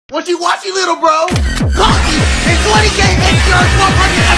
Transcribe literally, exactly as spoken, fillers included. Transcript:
What you watching, little bro? Coffee and twenty K extra one hundred